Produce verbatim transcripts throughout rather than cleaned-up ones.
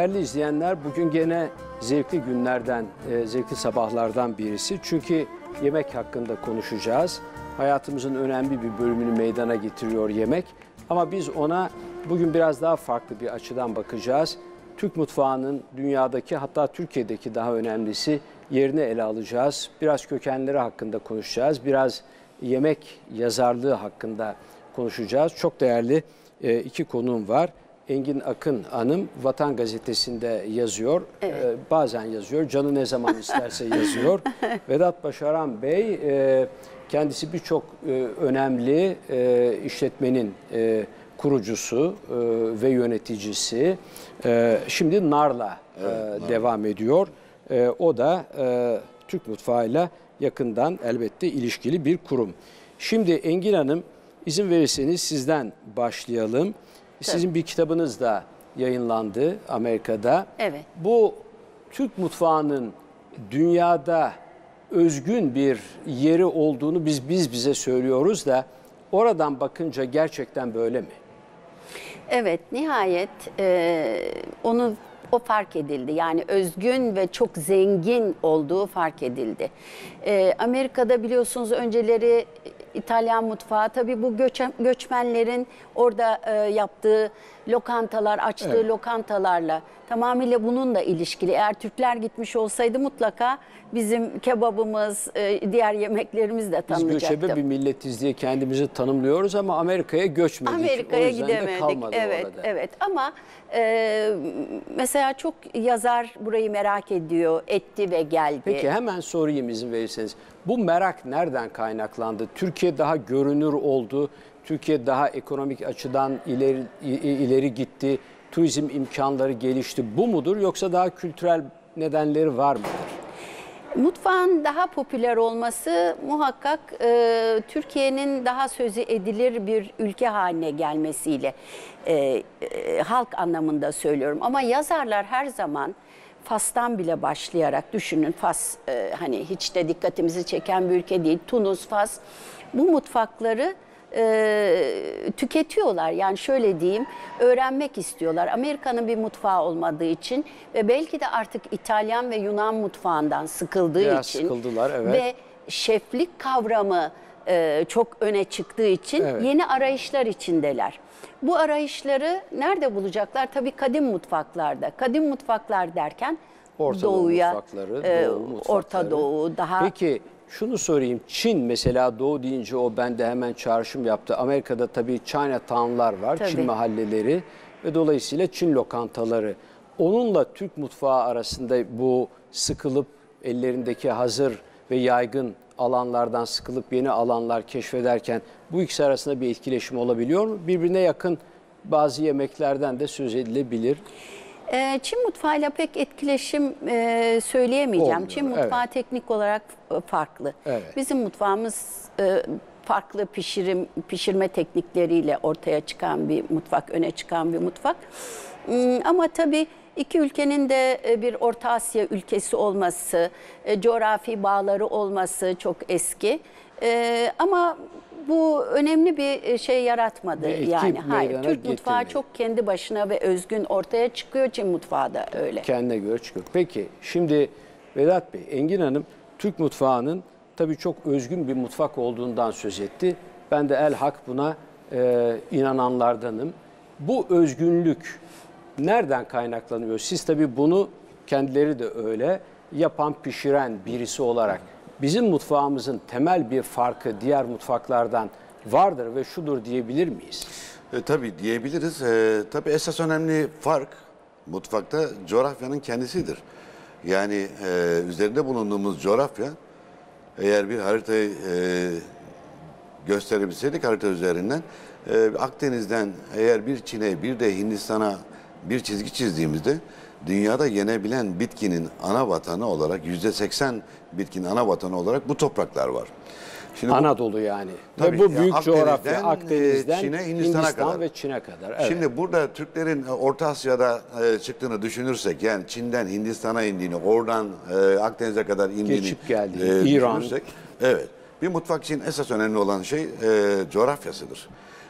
Değerli izleyenler, bugün gene zevkli günlerden, e, zevkli sabahlardan birisi. Çünkü yemek hakkında konuşacağız. Hayatımızın önemli bir bölümünü meydana getiriyor yemek. Ama biz ona bugün biraz daha farklı bir açıdan bakacağız. Türk mutfağının dünyadaki, hatta Türkiye'deki daha önemlisi yerini ele alacağız. Biraz kökenleri hakkında konuşacağız. Biraz yemek yazarlığı hakkında konuşacağız. Çok değerli e, iki konuğum var. Engin Akın Hanım Vatan Gazetesi'nde yazıyor. Evet. Ee, bazen yazıyor. Canı ne zaman isterse yazıyor. Vedat Başaran Bey e, kendisi birçok e, önemli e, işletmenin e, kurucusu e, ve yöneticisi. E, şimdi Nar'la e, evet, devam ediyor. E, o da e, Türk mutfağıyla yakından elbette ilişkili bir kurum. Şimdi Engin Hanım, izin verirseniz sizden başlayalım. Sizin bir kitabınız da yayınlandı Amerika'da. Evet. Bu Türk mutfağının dünyada özgün bir yeri olduğunu biz biz bize söylüyoruz da oradan bakınca gerçekten böyle mi? Evet, nihayet e, onu o fark edildi. Yani özgün ve çok zengin olduğu fark edildi. E, Amerika'da biliyorsunuz önceleri İtalyan mutfağı, tabii bu göçen, göçmenlerin orada e, yaptığı lokantalar, açtığı evet. lokantalarla tamamıyla bununla ilişkili. Eğer Türkler gitmiş olsaydı mutlaka bizim kebabımız, e, diğer yemeklerimiz de tanınacaktı. Biz göçebe bir milletiz diye kendimizi tanımlıyoruz ama Amerika'ya göçmedik. Amerika'ya gidemedik. Evet, orada. evet. Ama e, mesela çok yazar burayı merak ediyor, etti ve geldi. Peki hemen sorayım izin verirseniz. Bu merak nereden kaynaklandı? Türkiye daha görünür oldu. Türkiye daha ekonomik açıdan ileri, ileri gitti. Turizm imkanları gelişti. Bu mudur yoksa daha kültürel nedenleri var mıdır? Mutfağın daha popüler olması muhakkak e, Türkiye'nin daha sözü edilir bir ülke haline gelmesiyle e, e, halk anlamında söylüyorum. Ama yazarlar her zaman Fas'tan bile başlayarak düşünün, Fas e, hani hiç de dikkatimizi çeken bir ülke değil. Tunus, Fas bu mutfakları e, tüketiyorlar. Yani şöyle diyeyim, öğrenmek istiyorlar. Amerika'nın bir mutfağı olmadığı için ve belki de artık İtalyan ve Yunan mutfağından sıkıldığı Biraz için sıkıldılar, evet. Ve şeflik kavramı e, çok öne çıktığı için evet. yeni arayışlar içindeler. Bu arayışları nerede bulacaklar? Tabii kadim mutfaklarda. Kadim mutfaklar derken Orta doğuya, Doğu mutfakları, e, Doğu mutfakları. Orta Doğu daha... Peki şunu sorayım. Çin mesela Doğu deyince o bende hemen çağrışım yaptı. Amerika'da tabii Chinatown'lar var, tabii. Çin mahalleleri ve dolayısıyla Çin lokantaları. Onunla Türk mutfağı arasında bu sıkılıp ellerindeki hazır ve yaygın alanlardan sıkılıp yeni alanlar keşfederken bu ikisi arasında bir etkileşim olabiliyor mu? Birbirine yakın bazı yemeklerden de söz edilebilir. Çin mutfağıyla pek etkileşim e, söyleyemeyeceğim. Olmuyor, Çin mutfağı evet. teknik olarak farklı. Evet. Bizim mutfağımız e, farklı pişirim pişirme teknikleriyle ortaya çıkan bir mutfak, öne çıkan bir mutfak. Ama tabii iki ülkenin de bir Orta Asya ülkesi olması, e, coğrafi bağları olması çok eski. E, ama bu önemli bir şey yaratmadı. Yani hayır, Türk mutfağı çok kendi başına ve özgün ortaya çıkıyor. Çin mutfağı da öyle. Kendine göre çıkıyor. Peki şimdi Vedat Bey, Engin Hanım Türk mutfağının tabii çok özgün bir mutfak olduğundan söz etti. Ben de elhak buna e, inananlardanım. Bu özgünlük nereden kaynaklanıyor? Siz tabii bunu kendileri de öyle yapan, pişiren birisi olarak bizim mutfağımızın temel bir farkı diğer mutfaklardan vardır ve şudur diyebilir miyiz? E, tabii diyebiliriz. E, tabii esas önemli fark mutfakta coğrafyanın kendisidir. Yani e, üzerinde bulunduğumuz coğrafya, eğer bir haritayı e, gösterebilseydik harita üzerinden, e, Akdeniz'den eğer bir Çin'e bir de Hindistan'a bir çizgi çizdiğimizde dünyada yenebilen bitkinin ana vatanı olarak yüzde seksen bitkinin ana vatanı olarak bu topraklar var. Şimdi Anadolu bu, yani. Tabii, ve bu büyük Akdeniz'den, coğrafya Akdeniz'den Çin'e, Hindistan'a Hindistan kadar. ve Çin'e kadar. Evet. Şimdi burada Türklerin Orta Asya'da e, çıktığını düşünürsek, yani Çin'den Hindistan'a indiğini, oradan e, Akdeniz'e kadar indiğini geçip geldiğini, e, İran. düşünürsek, evet. Bir mutfak için esas önemli olan şey e, coğrafyasıdır.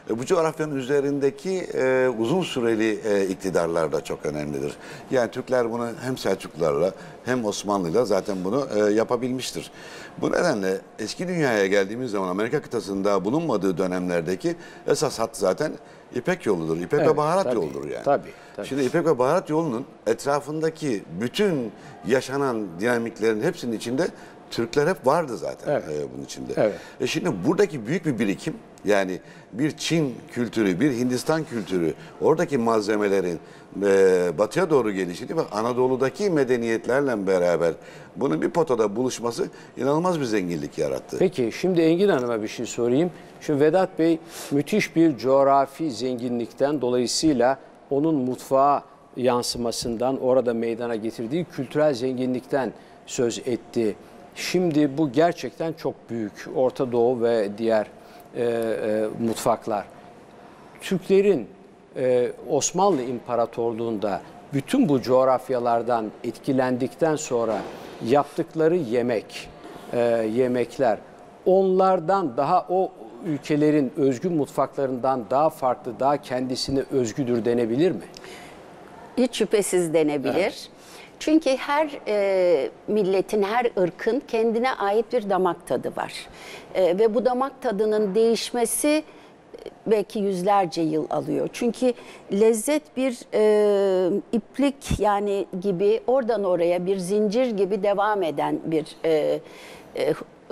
E, bu coğrafyanın üzerindeki e, uzun süreli e, iktidarlar da çok önemlidir. Yani Türkler bunu hem Selçuklularla hem Osmanlı'yla zaten bunu e, yapabilmiştir. Bu nedenle eski dünyaya geldiğimiz zaman Amerika kıtasında bulunmadığı dönemlerdeki esas hat zaten İpek yoludur. İpek Evet, ve baharat tabii, yoludur yani. tabii, tabii. Şimdi İpek ve baharat yolunun etrafındaki bütün yaşanan dinamiklerin hepsinin içinde Türkler hep vardı zaten Evet. e, bunun içinde. Evet. E şimdi buradaki büyük bir birikim, yani bir Çin kültürü, bir Hindistan kültürü, oradaki malzemelerin e, batıya doğru gelişini ve Anadolu'daki medeniyetlerle beraber bunun bir potada buluşması inanılmaz bir zenginlik yarattı. Peki şimdi Engin Hanım'a bir şey sorayım. Şimdi Vedat Bey müthiş bir coğrafi zenginlikten, dolayısıyla onun mutfağa yansımasından, orada meydana getirdiği kültürel zenginlikten söz etti. Şimdi bu gerçekten çok büyük. Orta Doğu ve diğer e, e, mutfaklar. Türklerin e, Osmanlı İmparatorluğu'nda bütün bu coğrafyalardan etkilendikten sonra yaptıkları yemek, e, yemekler onlardan daha, o ülkelerin özgü mutfaklarından daha farklı, daha kendisine özgüdür denebilir mi? Hiç şüphesiz denebilir. Evet. Çünkü her e, milletin, her ırkın kendine ait bir damak tadı var. E, ve bu damak tadının değişmesi e, belki yüzlerce yıl alıyor. Çünkü lezzet bir e, iplik yani gibi oradan oraya bir zincir gibi devam eden bir e, e,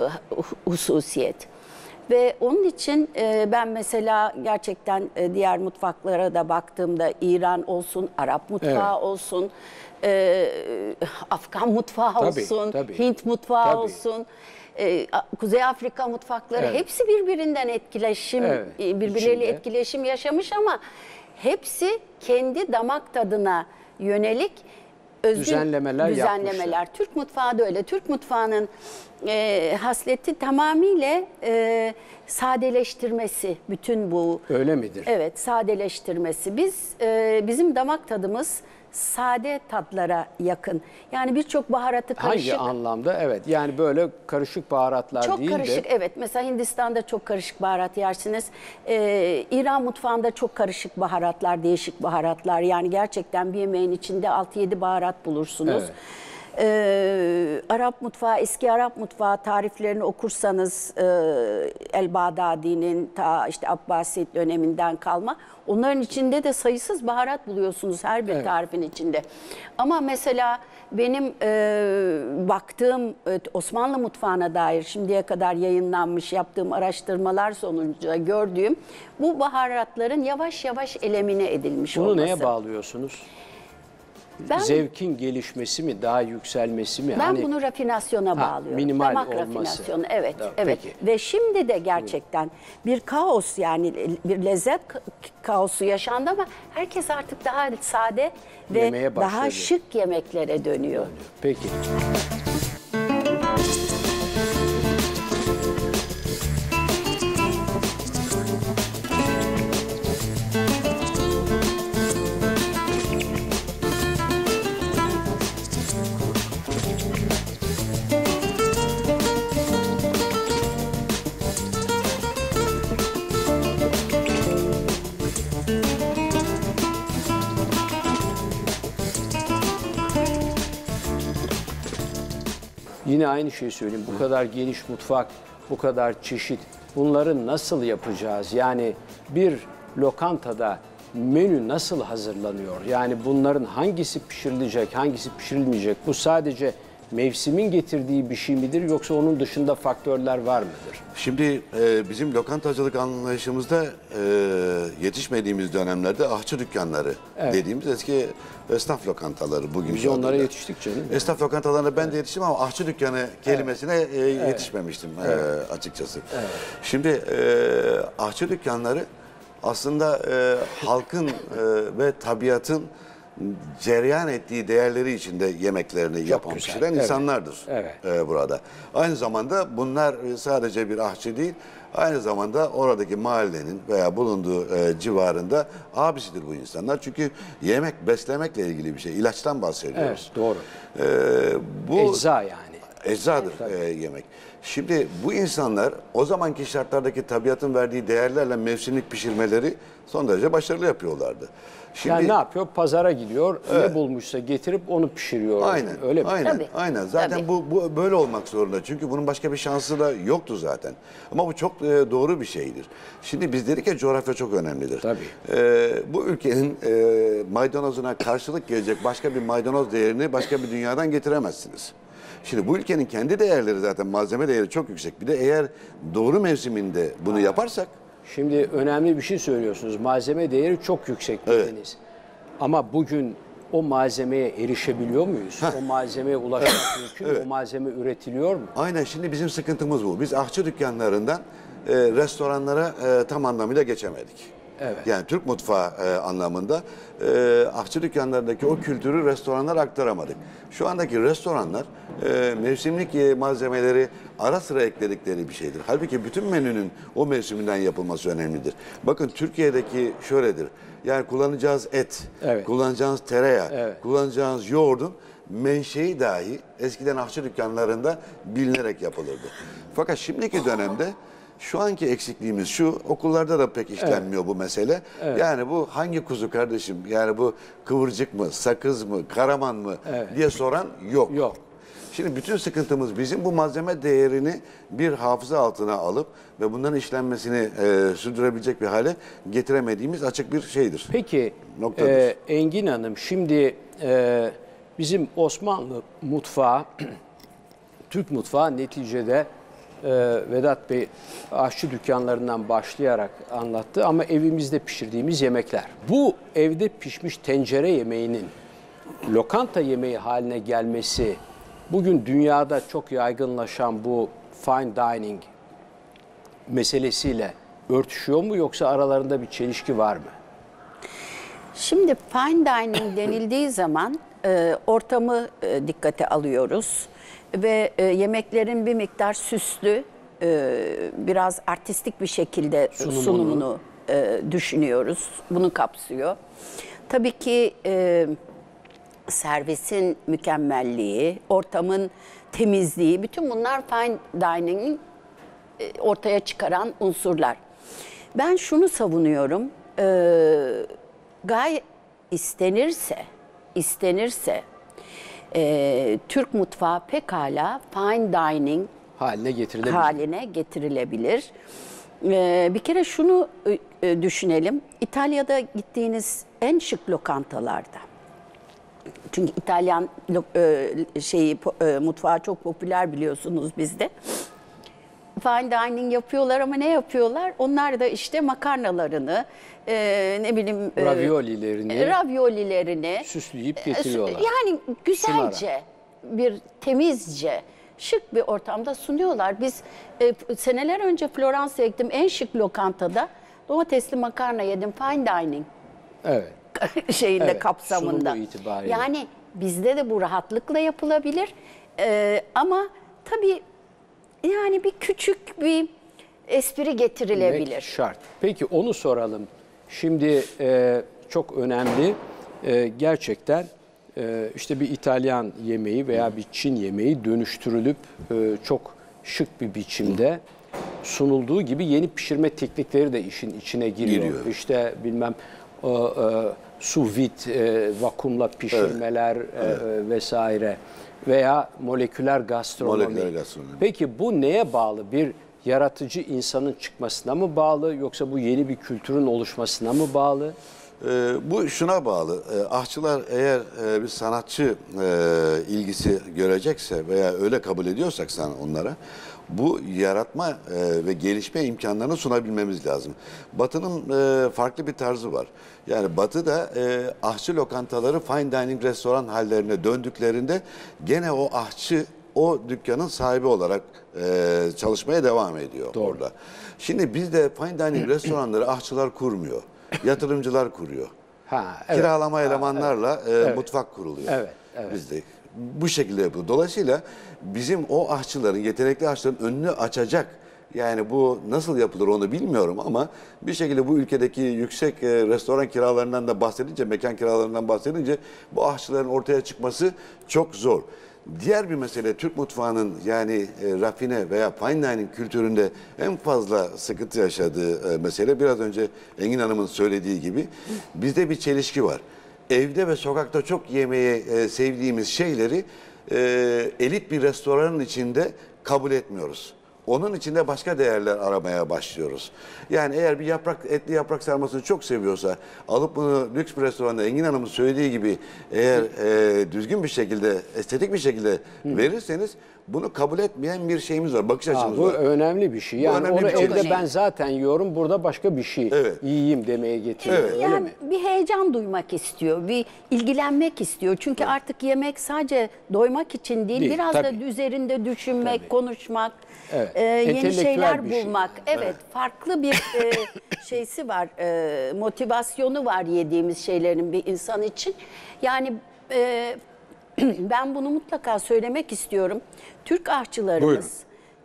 hususiyet. Ve onun için e, ben mesela gerçekten e, diğer mutfaklara da baktığımda İran olsun, Arap mutfağı Evet. olsun, e, Afgan mutfağı Tabii, olsun, tabii. Hint mutfağı Tabii. olsun, e, Kuzey Afrika mutfakları Evet. hepsi birbirinden etkileşim, Evet, e, birbirleriyle içinde. etkileşim yaşamış ama hepsi kendi damak tadına yönelik özgün Düzenlemeler düzenlemeler. yapmışlar. Türk mutfağı da öyle. Türk mutfağının e, hasleti tamamıyla e, sadeleştirmesi. Bütün bu. Öyle midir? Evet, sadeleştirmesi. Biz e, bizim damak tadımız sade tatlara yakın. Yani birçok baharatı karışık. Hangi anlamda? Evet. Yani böyle karışık baharatlar Çok değil karışık, de. evet. Mesela Hindistan'da çok karışık baharat yersiniz. Ee, İran mutfağında çok karışık baharatlar, değişik baharatlar. Yani gerçekten bir yemeğin içinde altı yedi baharat bulursunuz. Evet. Ee, Arap mutfağı, eski Arap mutfağı tariflerini okursanız e, El-Bağdadi'nin ta işte Abbasi döneminden kalma. Onların içinde de sayısız baharat buluyorsunuz her bir Evet. tarifin içinde. Ama mesela benim e, baktığım e, Osmanlı mutfağına dair şimdiye kadar yayınlanmış yaptığım araştırmalar sonucu gördüğüm bu baharatların yavaş yavaş elemine edilmiş Bunu olması. neye bağlıyorsunuz? Ben, Zevkin gelişmesi mi, daha yükselmesi mi? ben Hani bunu rafinasyona bağlıyorum. minimal Damak olması. rafinasyonu, evet, Tamam, evet. peki. Ve şimdi de gerçekten bir kaos, yani bir lezzet kaosu yaşandı ama herkes artık daha sade ve Yemeye daha başladı. şık yemeklere dönüyor. Peki. Yine aynı şeyi söyleyeyim. Bu kadar geniş mutfak, bu kadar çeşit. Bunları nasıl yapacağız? Yani bir lokantada menü nasıl hazırlanıyor? Yani bunların hangisi pişirilecek, hangisi pişirilmeyecek? Bu sadece mevsimin getirdiği bir şey midir yoksa onun dışında faktörler var mıdır? Şimdi e, bizim lokantacılık anlayışımızda e, yetişmediğimiz dönemlerde ahçı dükkanları Evet. dediğimiz eski esnaf lokantaları bugün. Biz şu onlara adıyla. yetiştik canım. Esnaf lokantalarına ben de yetiştim ama ahçı dükkanı kelimesine e, yetişmemiştim e, açıkçası. Şimdi e, ahçı dükkanları aslında e, halkın e, ve tabiatın cereyan ettiği değerleri içinde yemeklerini yapan güzel, pişiren evet. insanlardır Evet. e, burada. Aynı zamanda bunlar e, sadece bir ahçı değil, aynı zamanda oradaki mahallenin veya bulunduğu e, civarında abisidir bu insanlar. Çünkü yemek beslemekle ilgili bir şey. İlaçtan bahsediyoruz. Evet, doğru. E, bu Ecza yani. eczadır e, yemek. Şimdi bu insanlar o zamanki şartlardaki tabiatın verdiği değerlerle mevsimlik pişirmeleri son derece başarılı yapıyorlardı. Şimdi, Yani ne yapıyor? Pazara gidiyor, Evet. ne bulmuşsa getirip onu pişiriyor. Aynen. Öyle mi? Aynen. Tabii. Aynen. Zaten Tabii. bu bu böyle olmak zorunda. Çünkü bunun başka bir şansı da yoktu zaten. Ama bu çok e, doğru bir şeydir. Şimdi biz dedik ya, coğrafya çok önemlidir. Tabii. E, bu ülkenin e, maydanozuna karşılık gelecek başka bir maydanoz değerini başka bir dünyadan getiremezsiniz. Şimdi bu ülkenin kendi değerleri, zaten malzeme değeri çok yüksek. Bir de eğer doğru mevsiminde bunu yaparsak. Şimdi önemli bir şey söylüyorsunuz. Malzeme değeri çok yüksek Evet. dediniz. Ama bugün o malzemeye erişebiliyor muyuz? O malzemeye ulaşmak mümkün mü? Evet. O malzeme üretiliyor mu? Aynen, şimdi bizim sıkıntımız bu. Biz ahçı dükkanlarından e, restoranlara e, tam anlamıyla geçemedik. Evet. Yani Türk mutfağı e, anlamında e, ahçı dükkanlarındaki o kültürü restoranlara aktaramadık. Şu andaki restoranlar e, mevsimlik e, malzemeleri ara sıra ekledikleri bir şeydir. Halbuki bütün menünün o mevsiminden yapılması önemlidir. Bakın Türkiye'deki şöyledir. Yani kullanacağız et, Evet. kullanacağınız tereyağı, Evet. kullanacağınız yoğurdun menşei dahi eskiden ahçı dükkanlarında bilinerek yapılırdı. Fakat şimdiki dönemde şu anki eksikliğimiz şu, okullarda da pek işlenmiyor bu mesele. Yani bu hangi kuzu kardeşim, yani bu kıvırcık mı, sakız mı, karaman mı Evet. diye soran yok. Yok. Şimdi bütün sıkıntımız bizim bu malzeme değerini bir hafıza altına alıp ve bunların işlenmesini e, sürdürebilecek bir hale getiremediğimiz açık bir şeydir. Peki Noktadır. e, Engin Hanım, şimdi e, bizim Osmanlı mutfağı, Türk mutfağı neticede e, Vedat Bey aşçı dükkanlarından başlayarak anlattı ama evimizde pişirdiğimiz yemekler. Bu evde pişmiş tencere yemeğinin lokanta yemeği haline gelmesi bugün dünyada çok yaygınlaşan bu fine dining meselesiyle örtüşüyor mu, yoksa aralarında bir çelişki var mı? Şimdi fine dining denildiği zaman e, ortamı e, dikkate alıyoruz ve e, yemeklerin bir miktar süslü, e, biraz artistik bir şekilde Sunumunu. sunumunu e, düşünüyoruz. Bunu kapsıyor. Tabii ki e, servisin mükemmelliği, ortamın temizliği, bütün bunlar fine dining'in e, ortaya çıkaran unsurlar. Ben şunu savunuyorum. E, Gayet istenirse, istenirse e, Türk mutfağı pekala fine dining Haline getirilebilir. haline getirilebilir. E, bir kere şunu e, düşünelim. İtalya'da gittiğiniz en şık lokantalarda, çünkü İtalyan lo- e, şeyi po- e, mutfağı çok popüler biliyorsunuz bizde. Fine dining yapıyorlar ama ne yapıyorlar? Onlar da işte makarnalarını, e, ne bileyim... e, Raviolilerini e, raviolilerini süsleyip e, getiriyorlar. Yani güzelce, bir temizce, şık bir ortamda sunuyorlar. Biz e, seneler önce Floransa'ya gittim, en şık lokantada domatesli makarna yedim, fine dining Evet. şeyinde, Evet, kapsamında. sunumu itibariyle. Yani bizde de bu rahatlıkla yapılabilir. Ee, ama tabii yani bir küçük bir espri getirilebilir. Yemek şart. Peki onu soralım. Şimdi e, çok önemli. E, gerçekten e, işte bir İtalyan yemeği veya bir Çin yemeği dönüştürülüp e, çok şık bir biçimde sunulduğu gibi yeni pişirme teknikleri de işin içine giriyor. Giriyor. İşte bilmem e, e, sous vide, e, vakumla pişirmeler e, e, vesaire veya moleküler gastronomi. Moleküler gastronomi. Peki bu neye bağlı? Bir yaratıcı insanın çıkmasına mı bağlı, yoksa bu yeni bir kültürün oluşmasına mı bağlı? Ee, bu şuna bağlı. Ee, ahçılar eğer e, bir sanatçı e, ilgisi görecekse veya öyle kabul ediyorsak sen onlara, bu yaratma e, ve gelişme imkanlarını sunabilmemiz lazım. Batı'nın e, farklı bir tarzı var. Yani Batı'da e, ahçı lokantaları fine dining restoran hallerine döndüklerinde gene o ahçı o dükkanın sahibi olarak e, çalışmaya devam ediyor Doğru. orada. Şimdi bizde fine dining restoranları ahçılar kurmuyor. Yatırımcılar kuruyor. Ha, evet. Kiralama Ha, elemanlarla e, Evet. mutfak kuruluyor. Evet, evet. Bizde bu şekilde yapıyor. Dolayısıyla bizim o aşçıların, yetenekli aşçıların önünü açacak, yani bu nasıl yapılır onu bilmiyorum ama bir şekilde bu ülkedeki yüksek e, restoran kiralarından da bahsedince, mekan kiralarından bahsedince bu aşçıların ortaya çıkması çok zor. Diğer bir mesele Türk mutfağının yani e, rafine veya fine dining kültüründe en fazla sıkıntı yaşadığı e, mesele biraz önce Engin Hanım'ın söylediği gibi bizde bir çelişki var. Evde ve sokakta çok yemeği e, sevdiğimiz şeyleri e, elit bir restoranın içinde kabul etmiyoruz. Onun içinde başka değerler aramaya başlıyoruz. Yani eğer bir yaprak etli yaprak sarmasını çok seviyorsa alıp bunu lüks bir restoranda Engin Hanım'ın söylediği gibi eğer e, düzgün bir şekilde, estetik bir şekilde Hı. verirseniz bunu kabul etmeyen bir şeyimiz var, bakış Aa, açımız bu var. Bu önemli bir şey. Yani onu bir şey. evde ben zaten yiyorum, burada başka bir şey Evet. yiyeyim demeye getiriyor. Evet. Öyle Yani mi? bir heyecan duymak istiyor, bir ilgilenmek istiyor. Çünkü evet. artık yemek sadece doymak için değil, Değil, biraz tabii. da üzerinde düşünmek, Tabii. konuşmak, Evet. e, yeni Entelektüel şeyler bir şey. bulmak. Evet, evet, farklı bir e, şeysi var, e, motivasyonu var yediğimiz şeylerin bir insan için. Yani e, ben bunu mutlaka söylemek istiyorum. Türk aşçılarımız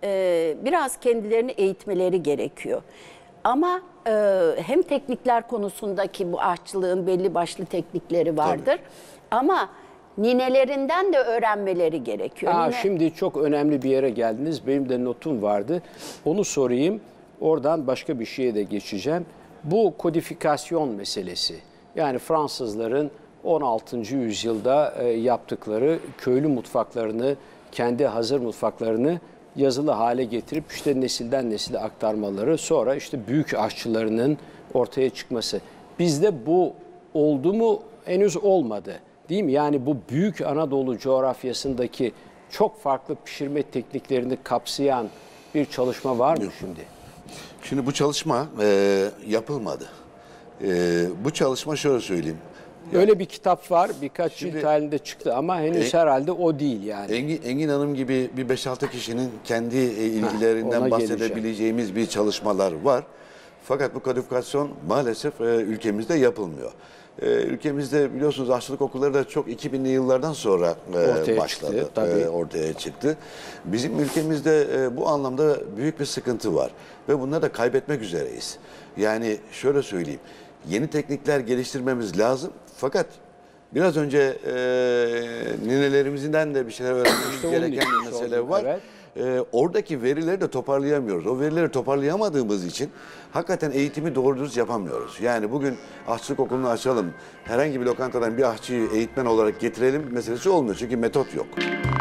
e, biraz kendilerini eğitmeleri gerekiyor. Ama e, hem teknikler konusundaki bu aşçılığın belli başlı teknikleri vardır. Tabii. Ama ninelerinden de öğrenmeleri gerekiyor. Aa, Nine... Şimdi çok önemli bir yere geldiniz. Benim de notum vardı. Onu sorayım. Oradan başka bir şeye de geçeceğim. Bu kodifikasyon meselesi. Yani Fransızların on altıncı yüzyılda e, yaptıkları köylü mutfaklarını, kendi hazır mutfaklarını yazılı hale getirip işte nesilden nesile aktarmaları, sonra işte büyük aşçılarının ortaya çıkması. Bizde bu oldu mu? Henüz olmadı. Değil mi? Yani bu büyük Anadolu coğrafyasındaki çok farklı pişirme tekniklerini kapsayan bir çalışma var mı şimdi? Şimdi bu çalışma e, yapılmadı. E, bu çalışma şöyle söyleyeyim. Öyle bir kitap var, birkaç Şimdi, cilt halinde çıktı ama henüz en, herhalde o değil yani. Engin, Engin Hanım gibi bir beş altı kişinin kendi ilgilerinden ha, bahsedebileceğimiz geleceğim. bir çalışmalar var. Fakat bu kodifikasyon maalesef e, ülkemizde yapılmıyor. E, ülkemizde biliyorsunuz aşçılık okulları da çok iki binli yıllardan sonra e, ortaya başladı, çıktı, tabii. E, ortaya çıktı. Bizim ülkemizde e, bu anlamda büyük bir sıkıntı var ve bunları da kaybetmek üzereyiz. Yani şöyle söyleyeyim, yeni teknikler geliştirmemiz lazım fakat biraz önce e, ninelerimizden de bir şeyler öğrenmemiz işte gereken bir mesele var. Evet. E, oradaki verileri de toparlayamıyoruz. O verileri toparlayamadığımız için hakikaten eğitimi doğru dürüst yapamıyoruz. Yani bugün aşçılık okulunu açalım, herhangi bir lokantadan bir aşçıyı eğitmen olarak getirelim meselesi olmuyor. Çünkü metot yok.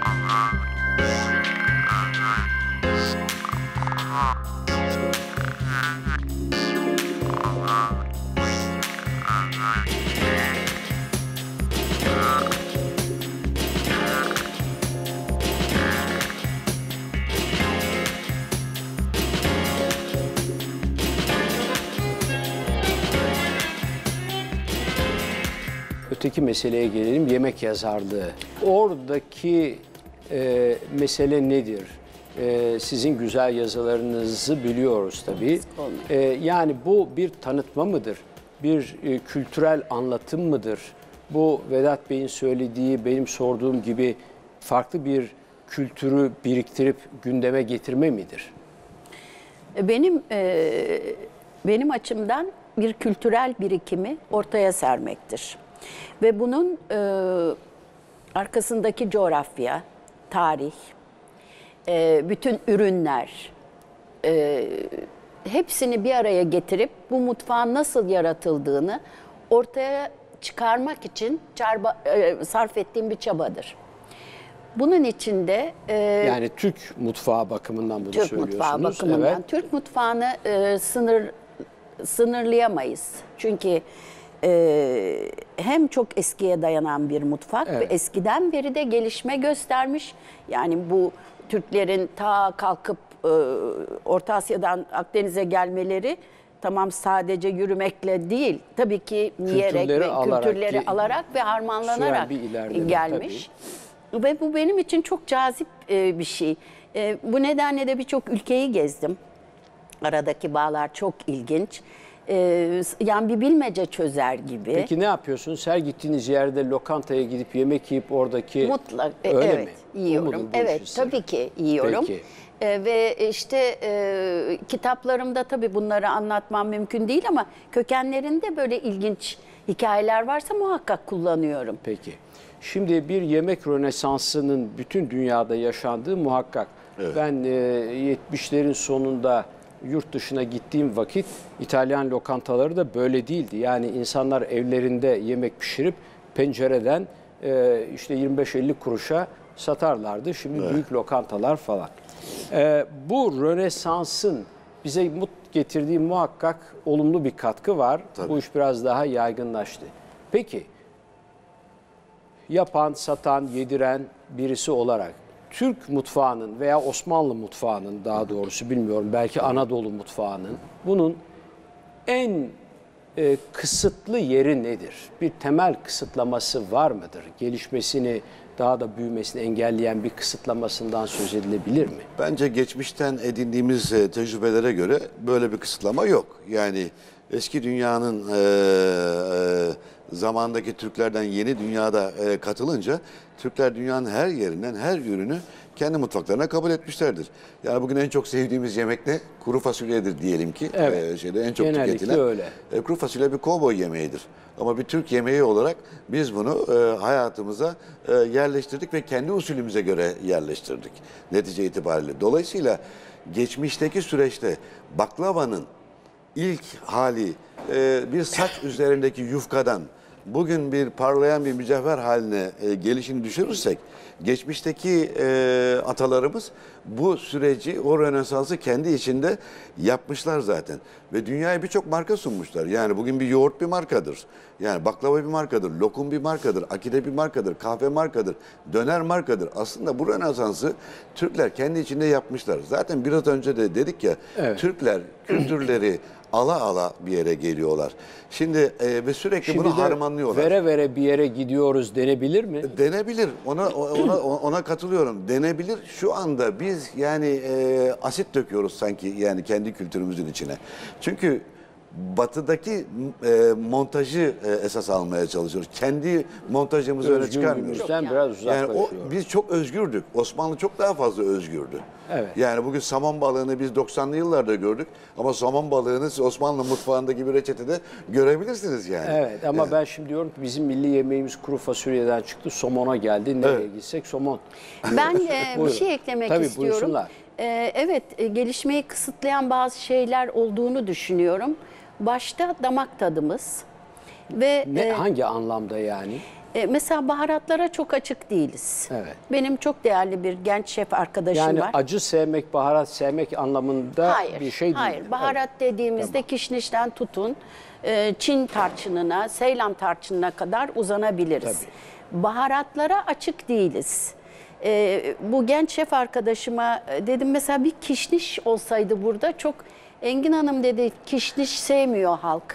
Öteki meseleye gelelim, yemek yazarlığı. Oradaki e, mesele nedir? E, sizin güzel yazılarınızı biliyoruz tabii. E, yani bu bir tanıtma mıdır? Bir e, kültürel anlatım mıdır? Bu Vedat Bey'in söylediği, benim sorduğum gibi farklı bir kültürü biriktirip gündeme getirme midir? Benim e, benim açımdan bir kültürel birikimi ortaya sermektir. Ve bunun e, arkasındaki coğrafya, tarih, e, bütün ürünler, e, hepsini bir araya getirip bu mutfağın nasıl yaratıldığını ortaya çıkarmak için çarba, e, sarf ettiğim bir çabadır. Bunun içinde... E, yani Türk mutfağı bakımından bunu Türk söylüyorsunuz. Türk mutfağı bakımından. Evet. Türk mutfağını e, sınır sınırlayamayız. Çünkü e, hem çok eskiye dayanan bir mutfak evet. ve eskiden beri de gelişme göstermiş. Yani bu Türklerin ta kalkıp e, Orta Asya'dan Akdeniz'e gelmeleri tamam sadece yürümekle değil. Tabii ki yiyerek kültürleri ve alarak, kültürleri alarak ve harmanlanarak gelmiş. Tabii. Ve bu benim için çok cazip e, bir şey. E, bu nedenle de birçok ülkeyi gezdim. Aradaki bağlar çok ilginç. Ee, yani bir bilmece çözer gibi. Peki ne yapıyorsunuz? Her gittiğiniz yerde lokantaya gidip yemek yiyip oradaki... Mutlak, öyle evet mi? yiyorum. Evet tabii ki yiyorum. Peki. Ee, ve işte e, kitaplarımda tabii bunları anlatmam mümkün değil ama kökenlerinde böyle ilginç hikayeler varsa muhakkak kullanıyorum. Peki. Şimdi bir yemek rönesansının bütün dünyada yaşandığı muhakkak. Evet. Ben e, yetmişlerin sonunda yurt dışına gittiğim vakit İtalyan lokantaları da böyle değildi. Yani insanlar evlerinde yemek pişirip pencereden e, işte yirmi beş elli kuruşa satarlardı. Şimdi Evet. büyük lokantalar falan. E, bu Rönesans'ın bize mut getirdiği muhakkak olumlu bir katkı var. Tabii. Bu iş biraz daha yaygınlaştı. Peki yapan, satan, yediren birisi olarak Türk mutfağının veya Osmanlı mutfağının daha doğrusu bilmiyorum belki Anadolu mutfağının bunun en e, kısıtlı yeri nedir? Bir temel kısıtlaması var mıdır? Gelişmesini, daha da büyümesini engelleyen bir kısıtlamasından söz edilebilir mi? Bence geçmişten edindiğimiz e, tecrübelere göre böyle bir kısıtlama yok. Yani eski dünyanın e, e, zamandaki Türklerden yeni dünyada e, katılınca Türkler dünyanın her yerinden her ürünü kendi mutfaklarına kabul etmişlerdir. Yani bugün en çok sevdiğimiz yemek ne? Kuru fasulyedir diyelim ki. Evet. E, şeyde en çok Genellikle tüketilen. öyle. E, kuru fasulye bir kovboy yemeğidir. Ama bir Türk yemeği olarak biz bunu e, hayatımıza e, yerleştirdik ve kendi usulümüze göre yerleştirdik netice itibariyle. Dolayısıyla geçmişteki süreçte baklavanın ilk hali e, bir saç üzerindeki yufkadan bugün bir parlayan bir mücevher haline e, gelişini düşünürsek geçmişteki e, atalarımız bu süreci, o Rönesans'ı kendi içinde yapmışlar zaten. Ve dünyaya birçok marka sunmuşlar. Yani bugün bir yoğurt bir markadır. Yani baklava bir markadır, lokum bir markadır, akide bir markadır, kahve markadır, döner markadır. Aslında bu Rönesans'ı Türkler kendi içinde yapmışlar. Zaten biraz önce de dedik ya, Evet. Türkler kültürleri ala ala bir yere geliyorlar. Şimdi e, ve sürekli Şimdi bunu de harmanlıyorlar. vere vere bir yere gidiyoruz denebilir mi? Denebilir. Ona ona ona katılıyorum. Denebilir. Şu anda biz yani e, asit döküyoruz sanki yani kendi kültürümüzün içine. Çünkü batıdaki e, montajı e, esas almaya çalışıyoruz. Kendi montajımızı öne çıkarmıyoruz. Özgürlüğümüzden biraz Yani o uzaklaşıyoruz. biz çok özgürdük. Osmanlı çok daha fazla özgürdü. Evet. Yani bugün somon balığını biz doksanlı yıllarda gördük ama somon balığını siz Osmanlı mutfağındaki bir reçetede görebilirsiniz yani. Evet ama Yani. ben şimdi diyorum ki bizim milli yemeğimiz kuru fasulyeden çıktı, somona geldi. Nereye Evet. gitsek somon. Ben e, bir Buyurun. şey eklemek Tabii, istiyorum. buyursunlar. E, evet, e, gelişmeyi kısıtlayan bazı şeyler olduğunu düşünüyorum. Başta damak tadımız ve Ne, e, hangi anlamda yani? e, mesela baharatlara çok açık değiliz. Evet. Benim çok değerli bir genç şef arkadaşım Yani var. acı sevmek, baharat sevmek anlamında Hayır, bir şey değil. hayır. Baharat dediğimizde kişnişten tutun, e, Çin tarçınına, Seylan tarçınına kadar uzanabiliriz. Tabii. Baharatlara açık değiliz. E, bu genç şef arkadaşıma e, dedim mesela bir kişniş olsaydı burada çok, Engin Hanım dedi kişniş sevmiyor halk.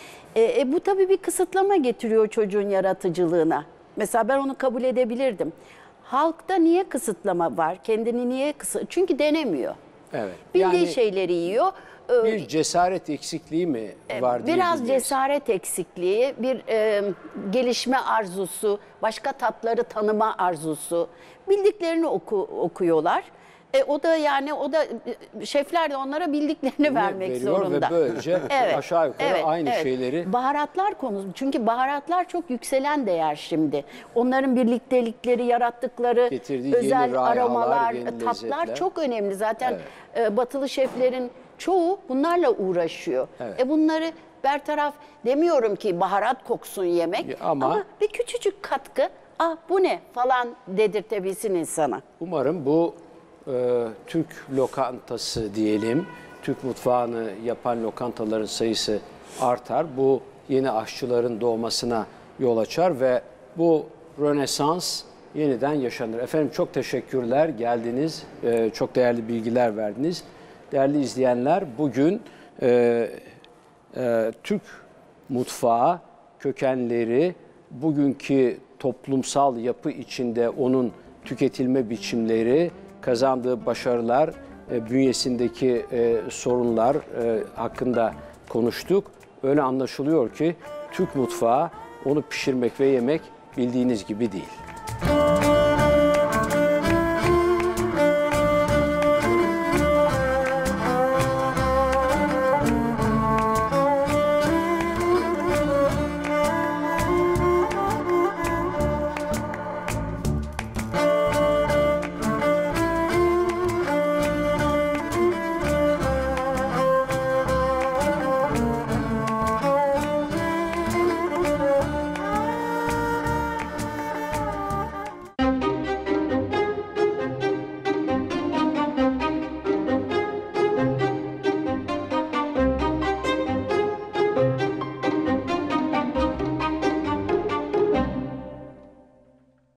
E, e, bu tabii bir kısıtlama getiriyor çocuğun yaratıcılığına. Mesela ben onu kabul edebilirdim. Halkta niye kısıtlama var? Kendini niye kısı? Çünkü denemiyor. Evet. Bildiği Yani şeyleri yiyor. Ee, bir cesaret eksikliği mi var diye Biraz dinliyoruz. cesaret eksikliği, bir e, gelişme arzusu, başka tatları tanıma arzusu. Bildiklerini oku, okuyorlar. E, o da yani o da e, şefler de onlara bildiklerini vermek veriyor zorunda. ve böylece aşağı yukarı aynı şeyleri. Baharatlar konusu. Çünkü baharatlar çok yükselen değer şimdi. Onların birliktelikleri, yarattıkları Getirdiği yeni özel raihalar, aromalar, yeni tatlar lezzetler. çok önemli. Zaten e, batılı şeflerin çoğu bunlarla uğraşıyor. Evet. E bunları bertaraf demiyorum ki baharat koksun yemek Ya ama, ama- bir küçücük katkı, ah bu ne falan dedirtebilsin insana. Umarım bu e, Türk lokantası diyelim, Türk mutfağını yapan lokantaların sayısı artar. Bu yeni aşçıların doğmasına yol açar ve bu Rönesans yeniden yaşanır. Efendim çok teşekkürler, geldiniz, e, çok değerli bilgiler verdiniz. Değerli izleyenler, bugün e, e, Türk mutfağı kökenleri, bugünkü toplumsal yapı içinde onun tüketilme biçimleri, kazandığı başarılar, e, bünyesindeki e, sorunlar e, hakkında konuştuk. Öyle anlaşılıyor ki Türk mutfağı onu pişirmek ve yemek bildiğiniz gibi değil.